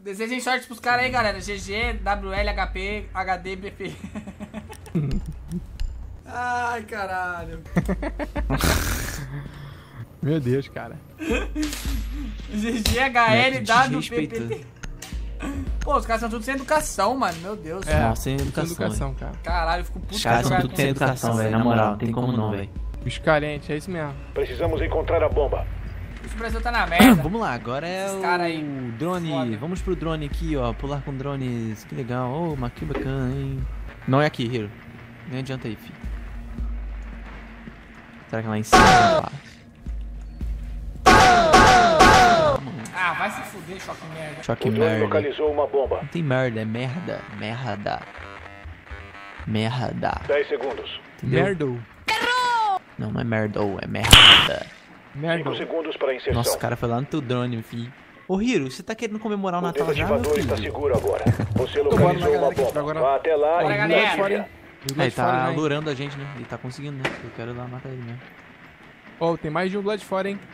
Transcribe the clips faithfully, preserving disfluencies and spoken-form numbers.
Desejem sorte pros caras aí, galera. G G, W L, H P, H D, B P. Ai, caralho. Meu Deus, cara. G G, H L, W, P P. Pô, os caras são tudo sem educação, mano. Meu Deus. É, Nossa, sem educação, sem educação, cara. Caralho, eu fico puto. Os caras são jogar tudo com sem educação, velho. Na moral, não tem como não, velho. Os carentes, é isso mesmo. Precisamos encontrar a bomba. O Brasil tá na merda. Vamos lá, agora é Esses o cara aí, drone. foda. Vamos pro drone aqui, ó. Pular com drones. Que legal. Oh, mas que bacana, hein? Não é aqui, Hiro. Nem adianta aí, filho. Será que é lá em cima? Ah, vai se fuder, choque merda. Choque O drone merda. localizou uma bomba. Não tem merda, é merda. Merda. Merda. dez segundos. Entendeu? Merdo. Não, não é merda, ou é merda. Merdo. cinco segundos para inserção. Nossa, o cara foi lá no teu drone, filho. Ô, Hiro, você tá querendo comemorar o O Natal já, meu desativador está filho? seguro agora. Você Tô bora na localizou galera uma aqui, bomba. agora- Vá até lá Bora, e galera. desligue. Fora, hein? Os É, Blood ele tá fora, hein? lurando a gente, né? Ele tá conseguindo, né? Eu quero ir lá matar ele mesmo. Ó, tem mais de um Blood fora, hein?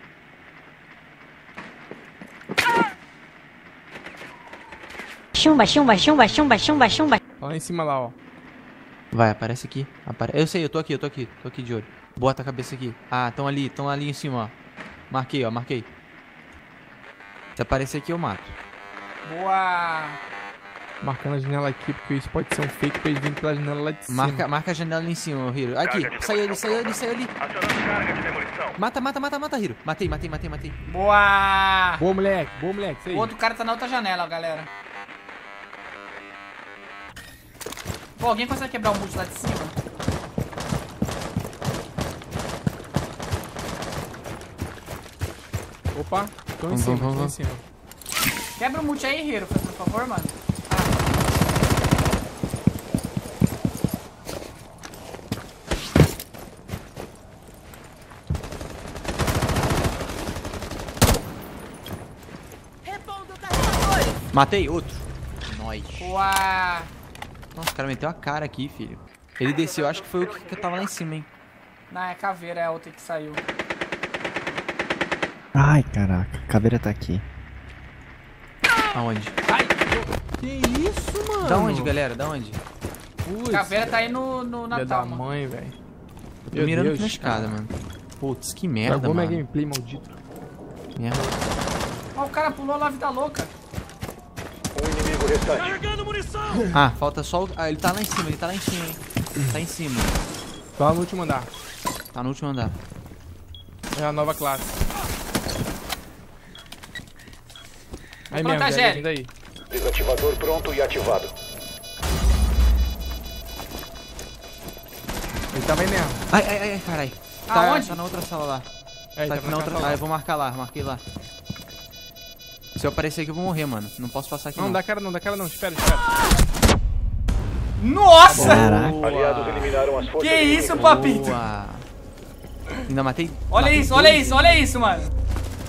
Chumba, chumba, chumba, chumba, chumba, chumba. Tá lá em cima lá, ó. Vai, aparece aqui. Apare... Eu sei, eu tô aqui, eu tô aqui. Tô aqui de olho. Bota a cabeça aqui. Ah, tão ali, tão ali em cima, ó. Marquei, ó, marquei. Se aparecer aqui, eu mato. Boa. Marcando a janela aqui, porque isso pode ser um fake pra eles virem pela janela lá de cima. Marca, marca a janela ali em cima, ô, Hiro. Aqui, saiu ali, saiu ali, saiu ali. Acionando carga de demolição. Mata, mata, mata, mata, Hiro. Matei, matei, matei, matei. Boa. Boa, moleque. Boa, moleque. Isso aí. O outro cara tá na outra janela, ó, galera. Pô, alguém consegue quebrar o muro lá de cima? Opa, tô em Vamos, cima, vamos, tô em vamos. cima. Quebra o mute aí, Hiro, por favor, mano. Matei outro. Nós. Boa. Nossa, o cara meteu a cara aqui, filho. Ele desceu, acho que foi o que tava lá em cima, hein. Não, é caveira, é a outra que saiu. Ai, caraca. A caveira tá aqui. Aonde? Ai, Que isso, mano? Da onde, galera? Da onde? Putz, caveira tá aí no, no filha Natal, da mano. mãe, velho. Eu tô mirando aqui na escada, mano. Putz, que merda, Acabou minha mano. gameplay, maldito. Merda. Ó, o cara pulou lá, vida louca. Um inimigo restante. Ah, falta só o... Ah, ele tá lá em cima, ele tá lá em cima, hein. Tá em cima. Tá lá no último andar. Tá no último andar. É a nova classe. Aí Pronto, mesmo, a já Gelli. vindo aí. Desativador pronto e ativado. Ele tava aí mesmo. Ai, ai, ai, ai, carai. Tá, Aonde? tá na outra sala lá. É, ele Tá tava aqui na na outra... casa Ah, lá. eu vou marcar lá, marquei lá. Se eu aparecer aqui eu vou morrer, mano. Não posso passar aqui Não, não. dá cara não, dá cara não. Espera, espera. Nossa! Caraca. Aliados eliminaram as forças Que inimigas. isso, papito? Boa. Ainda matei... Olha matei isso, olha dois, isso, hein. olha isso, mano.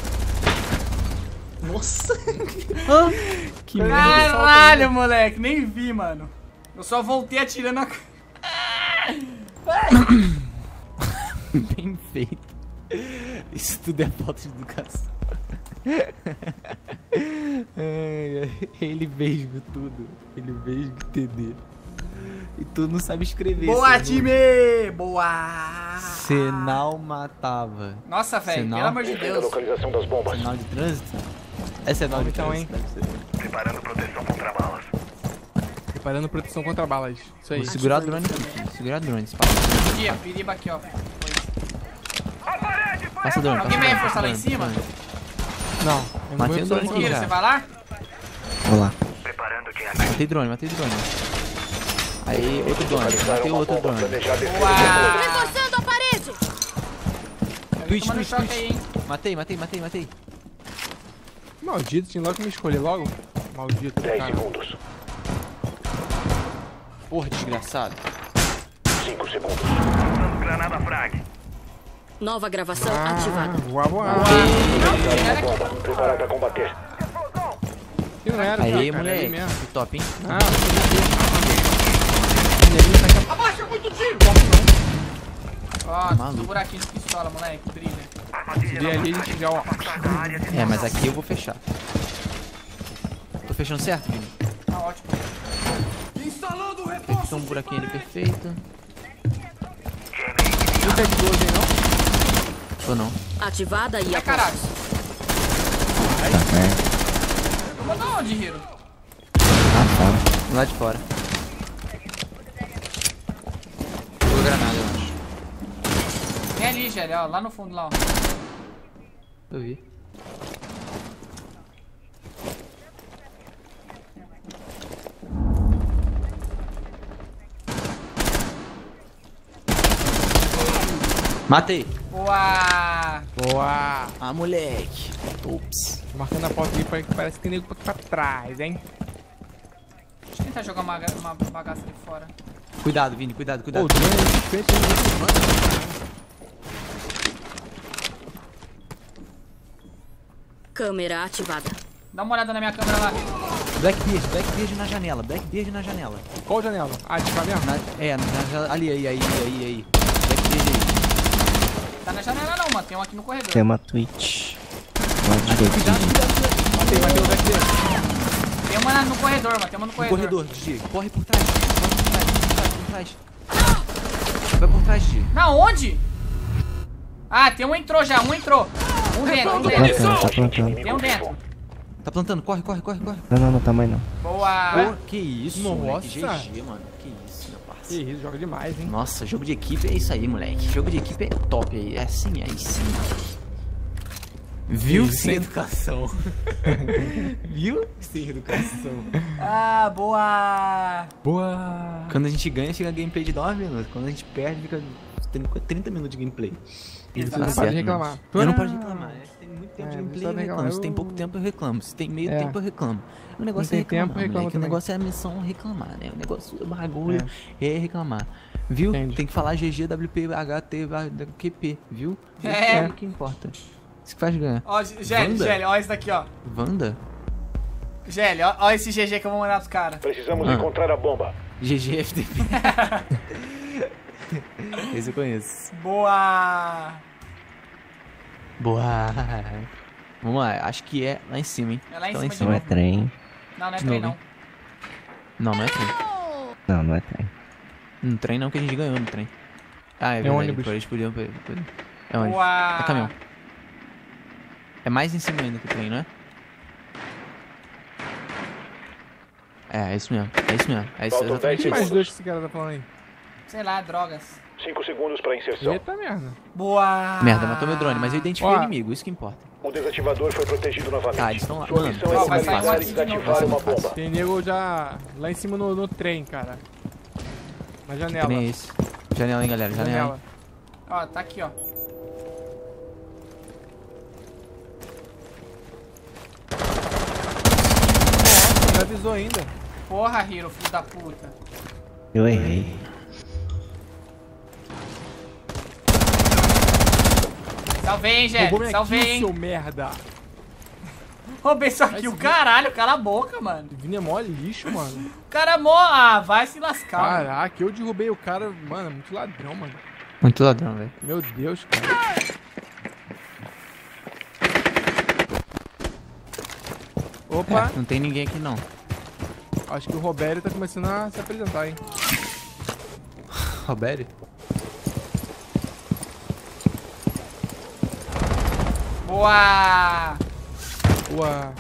Nossa. Que Caralho, moleque, nem vi, mano. Eu só voltei atirando a... Bem feito. Isso tudo é falta de educação. Ai, ai, ele mesmo tudo. Ele mesmo entender. E tu não sabe escrever. Boa, seu time! nome. Boa! Sinal matava. Nossa, velho, Sinal? pelo amor de Defenda a Deus. localização das bombas. Sinal de trânsito? Essa é sinal de Então, trânsito. deve ser. Preparando proteção contra balas. Preparando proteção contra balas. Isso aí. Vou segurar o drone aqui. filho. Segurar o drone. esse papo. Aqui, ó, piriba aqui, ó. Passa o drone. Alguém passa vai o drone, reforçar lá em passa o cima? drone. Não, eu não Matei vou o drone precisar aqui disso, Kira, já. você vai lá? Vou lá. Preparando quem Matei drone, matei drone. Aí, outro drone. Matei o outro drone. Boa! Reforçando a parede. Twitch, Tomando Twitch, choque Twitch. aí, hein? Matei, matei, matei, matei. não. Maldito, tinha logo que me escolher logo. Maldito, dez cara. segundos. Porra, desgraçado. cinco segundos. Lançando granada frag. Nova gravação Ah, ativada. voa, voa. Localizaram a bomba. Preparado para combater. Que não era, Aí, cara, era moleque. ele mesmo. Que top, hein? Ah, Abaixa muito tiro! Ó, Maluco. tem um buraquinho de pistola, moleque, brilha. se vier ali, a gente já, ó. É, mas aqui eu vou fechar. Tô fechando certo, Vini? Tá ótimo. Instalando o reforço. Tem um buraquinho ali perfeito. Não tem de doze aí, não? Tô não. Ativada e Ai, a caralho. Tá perto. Eu vou dar onde, Hiro? Tá fora. Lá de fora. Jogou granada, eu acho. Tem ali, Gelli, ó. Lá no fundo, lá, ó. Eu vi. Matei. Boa. Boa. Ah, moleque. Ups. Tô marcando a porta aqui, pra- parece que tem nego aqui pra trás, hein? Deixa eu tentar jogar uma, uma bagaça ali fora. Cuidado, Vini, cuidado, cuidado. Pô, o drone é de frente aí. câmera ativada. Dá uma olhada na minha câmera lá. Blackbeard, Blackbeard na janela, Blackbeard na janela. Qual janela? Ah, de cá mesmo? Na, é, na janela. Ali, aí, aí, aí, aí. Blackbeard aí. Tá na janela não, mano. Tem um aqui no corredor. Tem uma Twitch. Lado direito. Cuidado, cuidado, cuidado. Matei, matei o Blackbeard. Tem uma na- no corredor, mano. Tem uma no No corredor. corredor, Digi. Corre por trás, corre por trás, por trás, por trás. Vai por trás, Digi. Na onde? Ah, tem um entrou já. Um entrou. Um dentro, um dentro. Plantando, tá plantando. Tem um dentro. Tá plantando, corre, corre, corre, corre. Não, não, não, tamanho não. Boa. Pô, que isso, Nossa. moleque. G G, mano. Que isso, meu Que parceiro. isso, joga demais, hein? Nossa, jogo de equipe é isso aí, moleque. Jogo de equipe é top aí. É assim, aí sim. Viu? Sem educação. Viu? Sem educação. Ah, boa. Boa. Quando a gente ganha, fica gameplay de nove minutos. Quando a gente perde, fica trinta minutos de gameplay. Você Exato. não Tá pode certo, reclamar. né? Eu não posso reclamar. É, se tem muito tempo É, de gameplay, só eu reclamo. reclamar, Se tem eu- pouco tempo, eu reclamo. Se tem meio É. tempo, eu reclamo. O negócio tem é reclamar, tempo, reclama moleque. O também. negócio é a missão reclamar, né? O negócio, o bagulho é, reclamar. Viu? Entendi. Tem que falar G G, W P, H T, Q P, viu? É. É o que importa. Isso que faz ganhar. Ó, Gelli, Wanda? Gelli, ó esse daqui, ó. Wanda? Gelli, ó, ó esse G G que eu vou mandar pros caras. Precisamos Ah. encontrar a bomba. G G F T P. Esse eu conheço. Boa. Boa. Vamos lá, acho que é lá em cima, hein? É lá em Tá cima de Não é novo. trem. Não, não é De trem, novo, não. Não, não é trem. Não, não é trem. No trem não, que a gente ganhou no trem. Ah, é verdade. ônibus. Eles podiam... podiam- É ônibus. Boa. É caminhão. É mais em cima ainda que o trem, não é? É, é isso mesmo. É isso mesmo. É isso, Faltam exatamente Que dez mais isso. dois que esse cara tá falando aí? Sei lá, drogas. Cinco segundos para inserção. Eita merda. Boa. Merda, matou meu drone, mas eu identifiquei Ó. o inimigo, isso que importa. O desativador foi protegido novamente. Tá, eles estão lá. Sua Mano, missão vai é ser mais vai localizar sair e um fácil. aqui de novo. desativar uma Vai ser bomba. Tem nego já lá em cima no, no trem, cara. Na janela. Que nem esse. Janela, hein, galera. Janela, Janela. hein. Ó, tá aqui, ó. Não avisou ainda. Porra, Hiro, filho da puta. Eu errei. Salvei, hein, Roubou Gelli. minha Salvei, kill, hein. seu merda. Roubei só Vai aqui o seguir. caralho. Cala a boca, mano. Vini é mó lixo, mano. O cara é mó... Ah, vai se lascar. mano. Caraca, eu derrubei o cara. Mano, é muito ladrão, mano. Muito ladrão, velho. Meu Deus, cara. Opa, É, não tem ninguém aqui, não. acho que o Robério tá começando a se apresentar, hein. Roberto? Boa. Boa.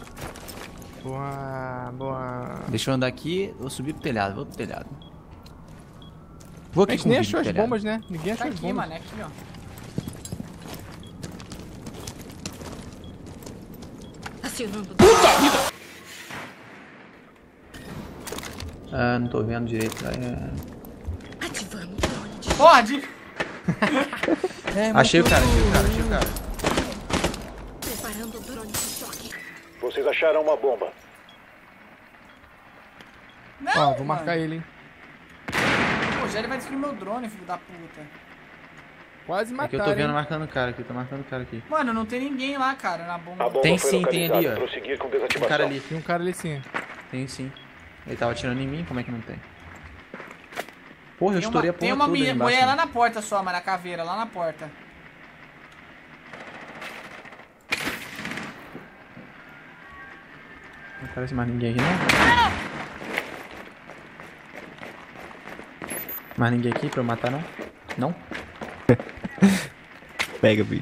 Boa, boa. Deixa eu andar aqui, vou subir pro telhado, vou pro telhado. Vou A aqui gente com o nem vídeo achou as pro telhado. bombas, né? Ninguém Tá achou as aqui, bombas. mano. É aqui, ó. Acionando. Ah, não tô vendo direito. É... Ativando o drone de Porra, de... Achei o cara, achei o cara, achei o cara. preparando o drone de choque. Vocês acharam uma bomba. Não, Ó, vou mano. marcar ele, hein. Pô, o Gelli vai destruir meu drone, filho da puta. Quase É que mataram, eu tô vendo hein? marcando o cara aqui, tô marcando o cara aqui. Mano, não tem ninguém lá, cara, na bomba. A bomba Tem foi sim, tem localizada. ali, ó. Prosseguir com Tem desativação. um cara ali. Tem um cara ali sim. Tem sim. Ele tava atirando em mim, como é que não tem? Porra, eu Tem estourei uma, a porra tem uma toda ali mulher, embaixo, mulher lá mano. na porta só, mano, na caveira, lá na porta. Não parece mais ninguém aqui, não? Mais ninguém aqui pra eu matar, não? Não? Pega, Vini.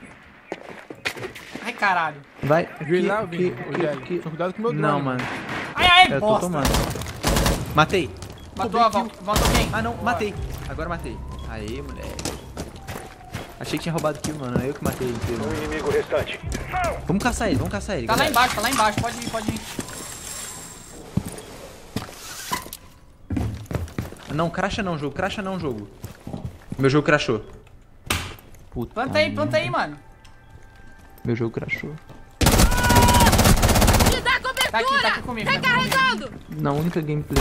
Ai, caralho. Vai. Viu ele lá, Que- Vini? que- Ô, Jelly, que- toma cuidado com o meu drone. Não, mano. Ai, ai, Eu tô bosta. tomando. Matei. Matou a volta. Matou quem? Ah, não. Boa. Matei. Agora matei. Aê, moleque. Achei que tinha roubado kill, mano. Eu que matei ele inteiro. Um inimigo restante. Vamos caçar ele, vamos caçar ele. Tá lá galera. embaixo, tá lá embaixo. Pode ir, pode ir. Não, cracha não, jogo. Cracha não, jogo. Meu jogo crashou. Puta. Planta aí, planta aí, mano. Meu jogo crashou. Me dá cobertura! Tá aqui, tá aqui comigo. Tá aqui comigo, Recarregando! Na única gameplay.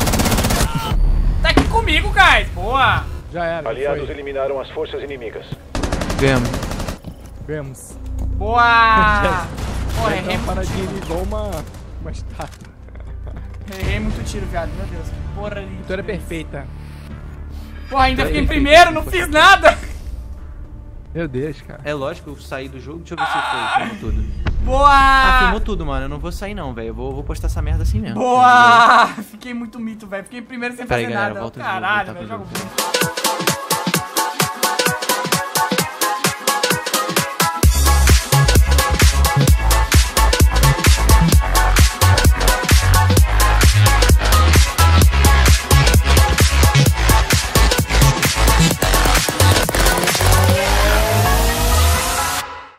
tá aqui comigo, guys. Boa. Já era. Aliados Foi. eliminaram as forças inimigas. Ganhamos. Vemos. Boa. Porra, Vai dar errei uma muito paradinha tiro. ali igual uma... uma estátua. Errei muito tiro, viado. Meu Deus. Que porra ali. Vitória perfeita. Porra, ainda fiquei em Perfeito. primeiro, não fiz nada. Meu Deus, cara. É lógico, eu saí do jogo. Deixa eu ver se foi. Filmou tudo. Ah, Boa. filmou tudo, mano. Eu não vou sair não, velho. Eu vou, vou postar essa merda assim mesmo. Boa. Fiquei muito mito, velho. Fiquei em primeiro sem Pera aí, fazer galera, nada. volta de novo, Caralho, voltar velho. pro Jogo bom.